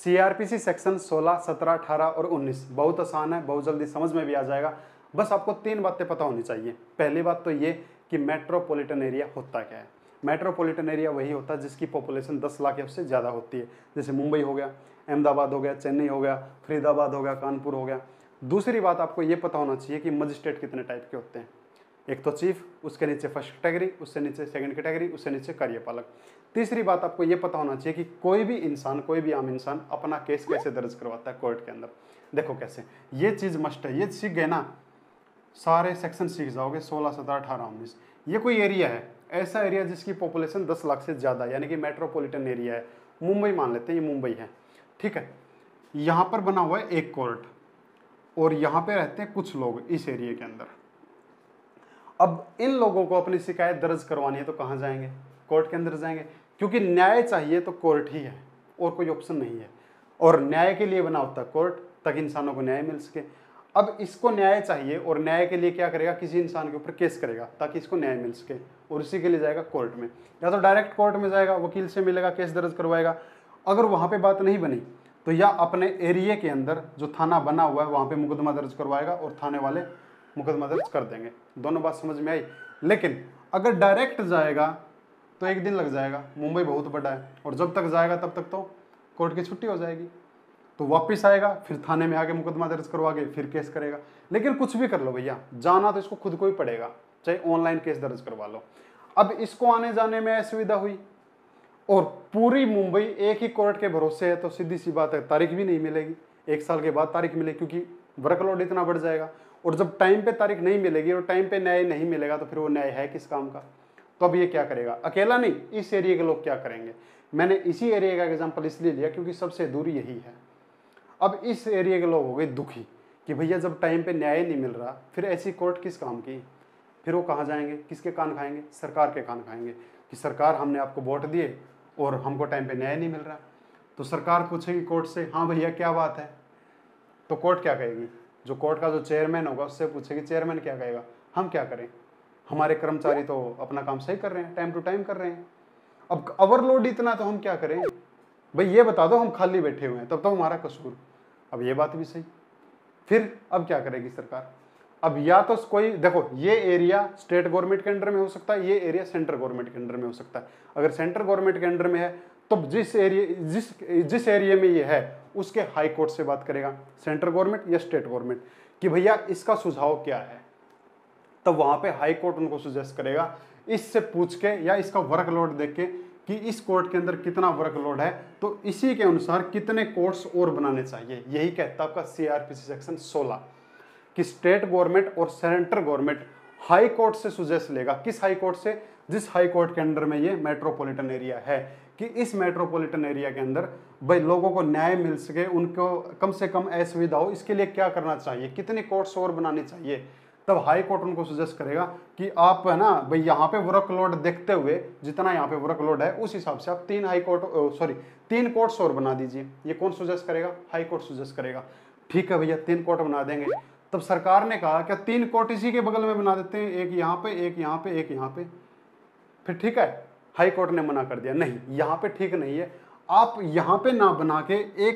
CrPC section 16, 17, 18 और 19 बहुत आसान है, बहुत जल्दी समझ में भी आ जाएगा। बस आपको 3 बातें पता होनी चाहिए। पहली बात तो ये कि मेट्रोपॉलिटन एरिया होता क्या है। मेट्रोपॉलिटन एरिया वही होता है जिसकी पॉपुलेशन 10 लाख या उससे ज़्यादा होती है। जैसे मुंबई हो गया, अहमदाबाद हो गया, चेन्नई हो गया, फरीदाबाद हो गया, कानपुर हो गया। दूसरी बात आपको ये पता होना चाहिए कि मजिस्ट्रेट कितने टाइप के होते हैं। एक तो चीफ, उसके नीचे फर्स्ट कैटेगरी, उससे नीचे सेकंड कैटेगरी, उससे नीचे कार्यपालक। तीसरी बात आपको ये पता होना चाहिए कि कोई भी इंसान, कोई भी आम इंसान अपना केस कैसे दर्ज करवाता है कोर्ट के अंदर। देखो कैसे, ये चीज़ मस्ट है, ये सीख गए ना, सारे सेक्शन सीख जाओगे 16, 17, 18, 19। ये कोई एरिया है, ऐसा एरिया जिसकी पॉपुलेशन 10 लाख से ज़्यादा, यानी कि मेट्रोपॉलिटन एरिया है। मुंबई मान लेते हैं, ये मुंबई है, ठीक है। यहाँ पर बना हुआ है एक कोर्ट और यहाँ पे रहते हैं कुछ लोग इस एरिया के अंदर। अब इन लोगों को अपनी शिकायत दर्ज करवानी है तो कहाँ जाएंगे? कोर्ट के अंदर जाएंगे, क्योंकि न्याय चाहिए तो कोर्ट ही है और कोई ऑप्शन नहीं है। और न्याय के लिए बना होता है कोर्ट, ताकि इंसानों को न्याय मिल सके। अब इसको न्याय चाहिए और न्याय के लिए क्या करेगा? किसी इंसान के ऊपर केस करेगा ताकि इसको न्याय मिल सके, और इसी के लिए जाएगा कोर्ट में। या तो डायरेक्ट कोर्ट में जाएगा, वकील से मिलेगा, केस दर्ज करवाएगा। अगर वहाँ पे बात नहीं बनी तो या अपने एरिया के अंदर जो थाना बना हुआ है वहाँ पे मुकदमा दर्ज करवाएगा और थाने वाले मुकदमा दर्ज कर देंगे। दोनों बात समझ में आई। लेकिन अगर डायरेक्ट जाएगा तो एक दिन लग जाएगा, मुंबई बहुत बड़ा है, और जब तक जाएगा तब तक तो कोर्ट की छुट्टी हो जाएगी। तो वापस आएगा, फिर थाने में आके मुकदमा दर्ज करवा के फिर केस करेगा। लेकिन कुछ भी कर लो भैया, जाना तो इसको खुद को ही पड़ेगा, चाहे ऑनलाइन केस दर्ज करवा लो। अब इसको आने जाने में असुविधा हुई और पूरी मुंबई एक ही कोर्ट के भरोसे है, तो सीधी सी बात है तारीख भी नहीं मिलेगी। 1 साल के बाद तारीख मिले, क्योंकि वर्कलोड इतना बढ़ जाएगा। और जब टाइम पे तारीख नहीं मिलेगी और टाइम पे न्याय नहीं मिलेगा तो फिर वो न्याय है किस काम का? तो अब ये क्या करेगा? अकेला नहीं, इस एरिया के लोग क्या करेंगे? मैंने इसी एरिया का एग्जांपल इसलिए लिया क्योंकि सबसे दूर यही है। अब इस एरिया के लोग हो गए दुखी कि भैया जब टाइम पे न्याय नहीं मिल रहा, फिर ऐसी कोर्ट किस काम की? फिर वो कहाँ जाएंगे? किसके कान खाएंगे? सरकार के कान खाएंगे कि सरकार हमने आपको वोट दिए और हमको टाइम पे न्याय नहीं मिल रहा। तो सरकार पूछेगी कोर्ट से, हाँ भैया क्या बात है? तो कोर्ट क्या कहेगी? जो कोर्ट का जो चेयरमैन होगा उससे पूछेगी, चेयरमैन क्या कहेगा? हम क्या करें, हमारे कर्मचारी तो अपना काम सही कर रहे हैं, टाइम टू टाइम कर रहे हैं। अब ओवरलोड इतना तो हम क्या करें? भाई ये बता दो, हम खाली बैठे हुए हैं, तब तो हमारा कसूर। अब ये बात भी सही। फिर अब क्या करेगी सरकार? अब या तो कोई, देखो ये एरिया स्टेट गवर्नमेंट के अंडर में हो सकता है, ये एरिया सेंट्रल गवर्नमेंट के अंडर में हो सकता है। अगर सेंट्रल गवर्नमेंट के अंडर में है तो जिस एरिया में ये है उसके हाई कोर्ट से बात करेगा, सेंट्रल गवर्नमेंट या स्टेट गवर्नमेंट, कि भैया इसका सुझाव क्या है। तब वहां पे हाई कोर्ट उनको सुजेस्ट करेगा, इससे पूछ के या इसका वर्कलोड देख के कि इस कोर्ट के अंदर कितना वर्कलोड है, तो इसी के अनुसार कितने कोर्ट्स और बनाने चाहिए। यही कहता है आपका सीआरपीसी सेक्शन 16 कि स्टेट गवर्नमेंट और सेंट्रल गवर्नमेंट हाई कोर्ट से सुजेस्ट लेगा। किस हाई कोर्ट से? जिस हाई कोर्ट के अंडर में ये मेट्रोपॉलिटन एरिया है, कि इस मेट्रोपॉलिटन एरिया के अंदर भाई लोगों को न्याय मिल सके, उनको कम से कम असुविधा हो, इसके लिए क्या करना चाहिए, कितनी कोर्ट्स और बनानी चाहिए। तब हाई कोर्ट उनको सजेस्ट करेगा कि आप है ना भाई यहाँ पे वर्कलोड देखते हुए, जितना यहाँ पे वर्कलोड है उस हिसाब से आप 3 कोर्ट्स और बना दीजिए। ये कौन सजेस्ट करेगा? हाई कोर्ट सजेस्ट करेगा। ठीक है भैया 3 कोर्ट बना देंगे। तब सरकार ने कहा क्या 3 कोर्ट इसी के बगल में बना देते हैं, एक यहाँ पे, एक यहाँ पे, एक यहाँ पे। फिर ठीक है, हाई कोर्ट ने मना कर दिया, नहीं यहाँ पे ठीक नहीं है, आप यहाँ पे ना बना के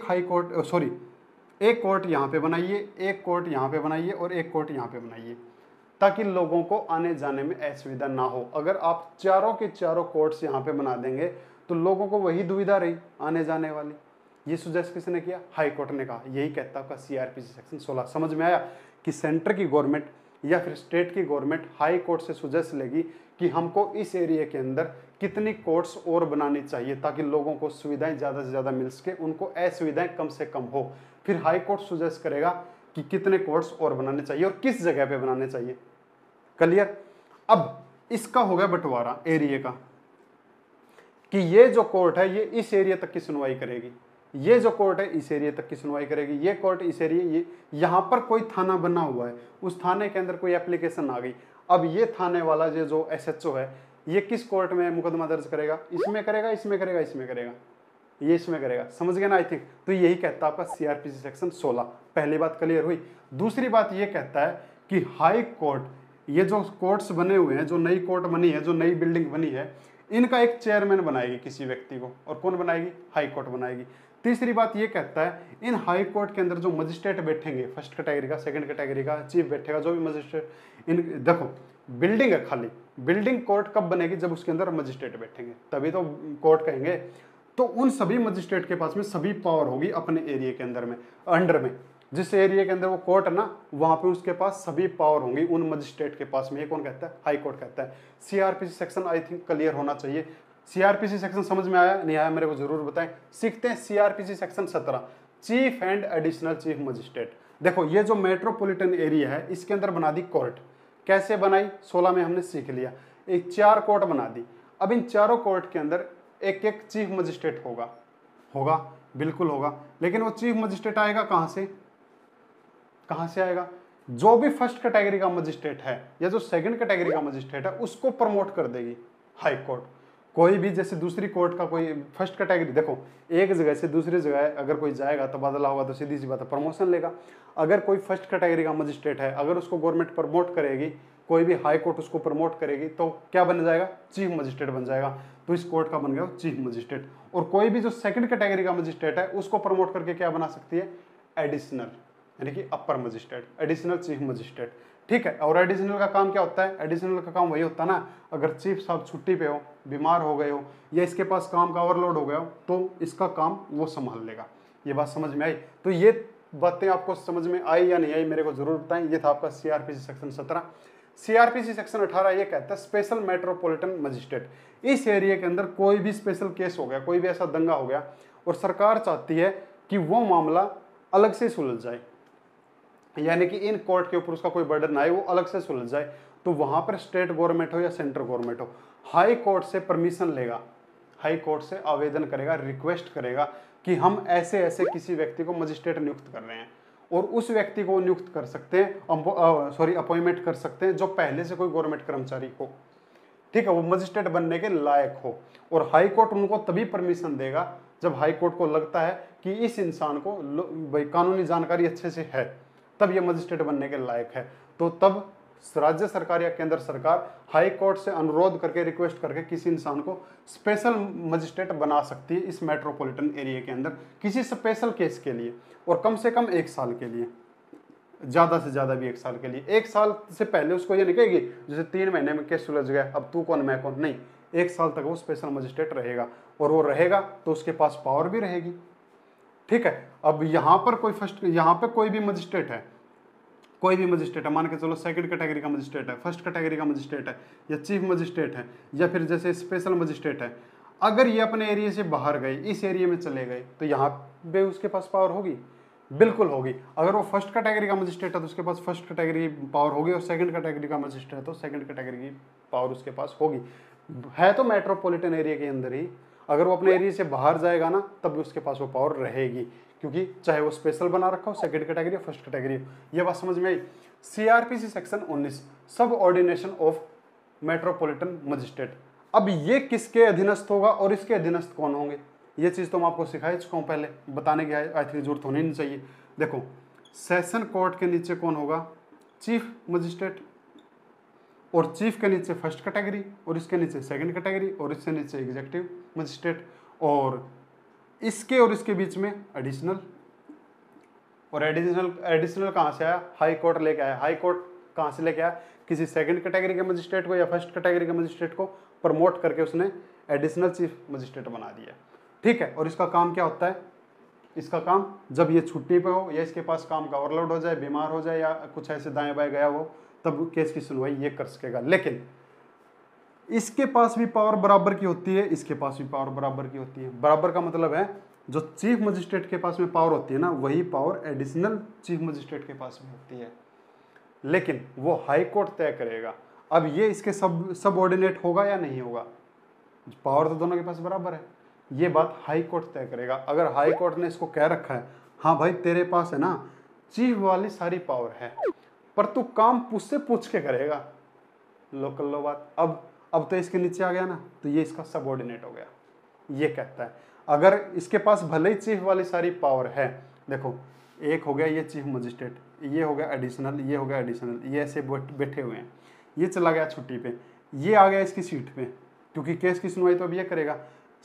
एक कोर्ट यहाँ पे बनाइए, एक कोर्ट यहाँ पे बनाइए और एक कोर्ट यहाँ पे बनाइए, ताकि लोगों को आने जाने में असुविधा ना हो। अगर आप चारों के चारों कोर्ट्स यहाँ पे बना देंगे तो लोगों को वही दुविधा रही आने जाने वाली। ये सुजेस्ट किसने किया? हाई कोर्ट ने कहा। यही कहता आपका सीआरपीसी सेक्शन 16। समझ में आया कि सेंटर की गवर्नमेंट या फिर स्टेट की गवर्नमेंट हाई कोर्ट से सुजेस्ट लेगी कि हमको इस एरिया के अंदर कितनी कोर्ट्स और बनानी चाहिए ताकि लोगों को सुविधाएं ज़्यादा से ज़्यादा मिल सके, उनको असुविधाएं कम से कम हो। फिर हाई कोर्ट सुजेस्ट करेगा कि कितने कोर्ट्स और बनाने चाहिए और किस जगह पे बनाने चाहिए। क्लियर? अब इसका हो गया बंटवारा एरिया का, कि ये जो कोर्ट है ये इस एरिया तक की सुनवाई करेगी, ये जो कोर्ट है इस एरिया तक की सुनवाई करेगी, ये कोर्ट इस एरिया, ये यहाँ पर कोई थाना बना हुआ है, उस थाने के अंदर कोई एप्लीकेशन आ गई, अब ये थाने वाला जो एसएचओ है ये किस कोर्ट में मुकदमा दर्ज करेगा? इसमें करेगा, इसमें करेगा, इसमें करेगा, ये इसमें करेगा। समझ गए ना? आई थिंक तो यही कहता है आपका सीआरपीसी सेक्शन 16। पहली बात क्लियर हुई। दूसरी बात ये कहता है कि हाई कोर्ट, ये जो कोर्ट्स बने हुए हैं, जो नई कोर्ट बनी है, जो नई बिल्डिंग बनी है, इनका एक चेयरमैन बनाएगी किसी व्यक्ति को। और कौन बनाएगी? हाई कोर्ट बनाएगी। तीसरी बात ये कहता है इन हाई कोर्ट के अंदर जो मजिस्ट्रेट बैठेंगे, फर्स्ट कैटेगरी का, सेकंड कैटेगरी का, चीफ बैठेगा, जो भी मजिस्ट्रेट, इन देखो बिल्डिंग है खाली, बिल्डिंग कोर्ट कब बनेगी, जब उसके अंदर मजिस्ट्रेट बैठेंगे तभी तो कोर्ट कहेंगे। तो उन सभी मजिस्ट्रेट के पास में सभी पावर होगी अपने एरिया के अंदर में, अंडर में, जिस एरिया के अंदर वो कोर्ट है ना, वहां पे उसके पास सभी पावर होंगी उन मजिस्ट्रेट के पास में। ये कौन कहता है? हाई कोर्ट कहता है। CrPC section I think clear होना चाहिए। सीआरपीसी सेक्शन समझ में आया नहीं आया मेरे को जरूर बताएं। सीखते हैं CrPC section 17, chief and additional chief magistrate. देखो ये जो मेट्रोपॉलिटन एरिया है इसके अंदर बना दी कोर्ट। कैसे बनाई? 16 में हमने सीख लिया। एक 4 कोर्ट बना दी। अब इन चारों कोर्ट के अंदर एक एक चीफ मजिस्ट्रेट होगा, होगा बिल्कुल होगा। लेकिन वो चीफ मजिस्ट्रेट आएगा कहां से? कहां से आएगा? जो भी फर्स्ट कैटेगरी का मजिस्ट्रेट है या जो सेकंड कैटेगरी का मजिस्ट्रेट है उसको प्रमोट कर देगी हाई कोर्ट। कोई भी जैसे दूसरी कोर्ट का कोई फर्स्ट कैटेगरी, देखो एक जगह से दूसरी जगह अगर कोई जाएगा तबादला होगा तो सीधी सी बात है प्रमोशन लेगा। अगर कोई फर्स्ट कैटेगरी का मजिस्ट्रेट है, अगर उसको गवर्नमेंट प्रमोट करेगी, कोई भी हाई कोर्ट उसको प्रमोट करेगी तो क्या बन जाएगा? चीफ मजिस्ट्रेट बन जाएगा। तो इस कोर्ट का बन गया चीफ मजिस्ट्रेट। और कोई भी जो सेकंड कैटेगरी का मजिस्ट्रेट है उसको प्रमोट करके क्या बना सकती है? एडिशनल, यानी कि अपर मजिस्ट्रेट, एडिशनल चीफ मजिस्ट्रेट। ठीक है। और एडिशनल का काम क्या होता है? एडिशनल का काम वही होता है ना, अगर चीफ साहब छुट्टी पे हो, बीमार हो गए हो, या इसके पास काम का ओवरलोड हो गया हो तो इसका काम वो संभाल लेगा। ये बात समझ में आई? तो ये बातें आपको समझ में आई या नहीं आई मेरे को जरूर बताएं। ये था आपका सीआरपीसी सेक्शन 17। सीआरपीसी सेक्शन 18 ये कहता है स्पेशल मेट्रोपॉलिटन मजिस्ट्रेट। इस एरिया के अंदर कोई भी स्पेशल केस हो गया, कोई भी ऐसा दंगा हो गया और सरकार चाहती है कि वो मामला अलग से सुलझ जाए, यानी कि इन कोर्ट के ऊपर उसका कोई बर्डन ना आए, वो अलग से सुलझ जाए, तो वहां पर स्टेट गवर्नमेंट हो या सेंट्रल गवर्नमेंट हो, हाई कोर्ट से परमिशन लेगा, हाई कोर्ट से आवेदन करेगा, रिक्वेस्ट करेगा कि हम ऐसे ऐसे किसी व्यक्ति को मजिस्ट्रेट नियुक्त कर रहे हैं, और उस व्यक्ति को नियुक्त कर सकते हैं, अपॉइंटमेंट कर सकते हैं जो पहले से कोई गवर्नमेंट कर्मचारी हो, ठीक है, वो मजिस्ट्रेट बनने के लायक हो। और हाई कोर्ट उनको तभी परमिशन देगा जब हाई कोर्ट को लगता है कि इस इंसान को भाई कानूनी जानकारी अच्छे से है, तब ये मजिस्ट्रेट बनने के लायक है। तो तब राज्य सरकार या केंद्र सरकार हाई कोर्ट से अनुरोध करके, रिक्वेस्ट करके किसी इंसान को स्पेशल मजिस्ट्रेट बना सकती है इस मेट्रोपॉलिटन एरिया के अंदर किसी स्पेशल केस के लिए, और कम से कम 1 साल के लिए, ज्यादा से ज्यादा भी 1 साल के लिए। 1 साल से पहले उसको ये नहीं कहेगी जैसे 3 महीने में केस सुलझ गया अब तू कौन मैं कौन, नहीं, 1 साल तक वो स्पेशल मजिस्ट्रेट रहेगा, और वो रहेगा तो उसके पास पावर भी रहेगी। ठीक है। अब यहाँ पर यहाँ पे कोई भी मजिस्ट्रेट है, कोई भी मजिस्ट्रेट है, मान के चलो सेकंड कैटेगरी का मजिस्ट्रेट है, फर्स्ट कैटेगरी का मजिस्ट्रेट है, या चीफ मजिस्ट्रेट है, या फिर जैसे स्पेशल मजिस्ट्रेट है, अगर ये अपने एरिया से बाहर गए, इस एरिया में चले गए, तो यहाँ पे उसके पास पावर होगी, बिल्कुल होगी। अगर वो फर्स्ट कैटेगरी का मजिस्ट्रेट है तो उसके पास फर्स्ट कैटेगरी की पावर होगी, और सेकंड कैटेगरी का मजिस्ट्रेट है तो सेकंड कैटेगरी की पावर उसके पास होगी। है तो मेट्रोपॉलिटन एरिया के अंदर ही, अगर वो अपने एरिया से बाहर जाएगा ना तब भी उसके पास वो पावर रहेगी, क्योंकि चाहे वो स्पेशल बना रखा हो, सेकंड कैटेगरी, फर्स्ट कैटेगरी। ये बात समझ में आई? सीआरपीसी सेक्शन 19 सब ऑर्डिनेशन ऑफ मेट्रोपॉलिटन मजिस्ट्रेट। अब ये किसके अधीनस्थ होगा और इसके अधीनस्थ कौन होंगे, ये चीज तो मैं आपको सिखा ही चुका हूं पहले, बताने की आई थिंक जरूरत होनी नहीं चाहिए। देखो सेशन कोर्ट के नीचे कौन होगा? चीफ मजिस्ट्रेट, और चीफ के नीचे फर्स्ट कैटेगरी, और इसके नीचे सेकंड कैटेगरी, और इसके नीचे एग्जीक्यूटिव मजिस्ट्रेट, और इसके बीच में एडिशनल। और एडिशनल कहाँ से आया? हाई कोर्ट लेके आया। हाई कोर्ट कहाँ से लेके आया? किसी सेकंड कैटेगरी के मजिस्ट्रेट को या फर्स्ट कैटेगरी के मजिस्ट्रेट को प्रमोट करके उसने एडिशनल चीफ मजिस्ट्रेट बना दिया। ठीक है। और इसका काम क्या होता है? इसका काम जब ये छुट्टी पे हो, या इसके पास काम का ओवरलोड हो जाए, बीमार हो जाए, या कुछ ऐसे दाएं बाएं गया हो, तब केस की सुनवाई ये कर सकेगा। लेकिन इसके पास भी पावर बराबर की होती है, इसके पास भी पावर बराबर की होती है। बराबर का मतलब है जो चीफ मजिस्ट्रेट के पास में पावर होती है ना, वही पावर एडिशनल चीफ मजिस्ट्रेट के पास में होती है, लेकिन वो हाई कोर्ट तय करेगा। अब ये इसके सबऑर्डिनेट होगा या नहीं होगा? पावर तो दोनों के पास बराबर है, ये बात हाई कोर्ट तय करेगा। अगर हाई कोर्ट ने इसको कह रखा है हाँ भाई तेरे पास है ना चीफ वाली सारी पावर है, पर तू काम मुझसे पूछ के करेगा, लोकल लो बात। अब तो इसके नीचे आ गया ना, तो ये इसका सबऑर्डिनेट हो गया। ये कहता है अगर इसके पास भले ही चीफ वाली सारी पावर है, देखो एक हो गया ये चीफ मजिस्ट्रेट, ये हो गया एडिशनल, ये हो गया एडिशनल, ये ऐसे बैठे हुए हैं, ये चला गया छुट्टी पे, ये आ गया इसकी सीट पे, क्योंकि केस की सुनवाई तो अब ये करेगा।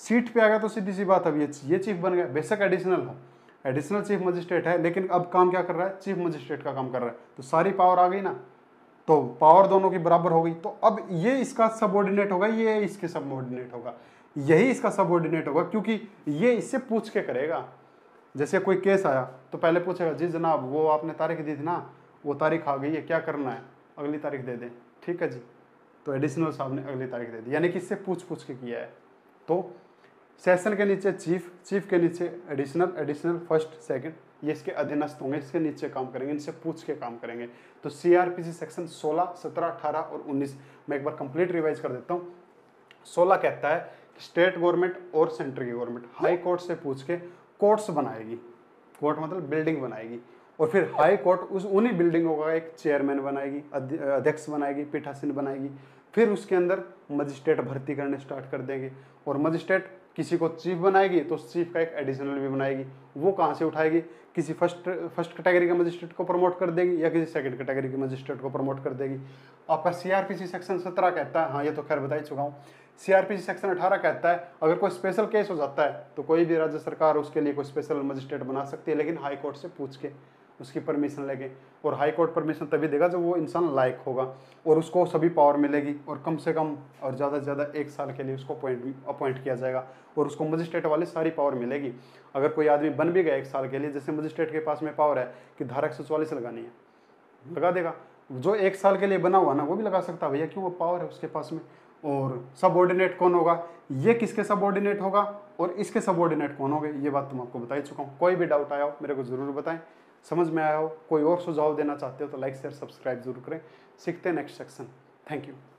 सीट पे आ गया तो सीधी सी बात, अब ये चीफ बन गया, बेशक एडिशनल हो, एडिशनल चीफ मजिस्ट्रेट है, लेकिन अब काम क्या कर रहा है, चीफ मजिस्ट्रेट का काम कर रहा है, तो सारी पावर आ गई ना, तो पावर दोनों की बराबर हो गई। तो अब ये इसका सबऑर्डिनेट होगा, ये इसके सबऑर्डिनेट होगा, यही इसका सबऑर्डिनेट होगा, क्योंकि ये इससे पूछ के करेगा। जैसे कोई केस आया तो पहले पूछेगा, जी जनाब वो आपने तारीख दी थी ना, वो तारीख आ गई है, क्या करना है, अगली तारीख दे दें, ठीक है जी, तो एडिशनल साहब ने अगली तारीख दे दी, यानी कि इससे पूछ के किया है। तो सेशन के नीचे चीफ, चीफ के नीचे एडिशनल, एडिशनल फर्स्ट सेकंड, ये इसके अधीनस्थ होंगे, इसके नीचे काम करेंगे, इनसे पूछ के काम करेंगे। तो सीआरपीसी सेक्शन 16, 17, 18 और 19 मैं एक बार कंप्लीट रिवाइज कर देता हूँ। 16 कहता है कि स्टेट गवर्नमेंट और सेंटर की गवर्नमेंट हाई कोर्ट से पूछ के कोर्ट्स बनाएगी, कोर्ट मतलब बिल्डिंग बनाएगी, और फिर हाई कोर्ट उस उन्हीं बिल्डिंगों का एक चेयरमैन बनाएगी, अध्यक्ष बनाएगी, पीठासीन बनाएगी, फिर उसके अंदर मजिस्ट्रेट भर्ती करने स्टार्ट कर देंगे, और मजिस्ट्रेट किसी को चीफ बनाएगी तो उस चीफ का एक एडिशनल भी बनाएगी, वो कहाँ से उठाएगी, किसी फर्स्ट कैटेगरी के मजिस्ट्रेट को प्रमोट कर देगी या किसी सेकंड कैटेगरी के मजिस्ट्रेट को प्रमोट कर देगी। आपका सीआरपीसी सेक्शन 17 कहता है, हाँ ये तो खैर बता ही चुका हूँ। सीआरपीसी सेक्शन 18 कहता है अगर कोई स्पेशल केस हो जाता है तो कोई भी राज्य सरकार उसके लिए कोई स्पेशल मजिस्ट्रेट बना सकती है, लेकिन हाई कोर्ट से पूछ के उसकी परमिशन लेके, और हाई कोर्ट परमिशन तभी देगा जब वो इंसान लायक होगा और उसको सभी पावर मिलेगी, और कम से कम और ज़्यादा से ज़्यादा 1 साल के लिए उसको अपॉइंट किया जाएगा, और उसको मजिस्ट्रेट वाली सारी पावर मिलेगी। अगर कोई आदमी बन भी गया 1 साल के लिए, जैसे मजिस्ट्रेट के पास में पावर है कि धारा 144 लगानी है, लगा देगा, जो 1 साल के लिए बना हुआ ना वो भी लगा सकता है भैया, क्यों, वो पावर है उसके पास में। और सबऑर्डिनेट कौन होगा, ये किसके सबऑर्डिनेट होगा और इसके सबऑर्डिनेट कौन होंगे, ये बात तुम आपको बता ही चुका हूँ। कोई भी डाउट आया हो मेरे को ज़रूर बताएं, समझ में आया हो, कोई और सुझाव देना चाहते हो तो लाइक शेयर सब्सक्राइब जरूर करें। सीखते हैं नेक्स्ट सेक्शन। Thank you.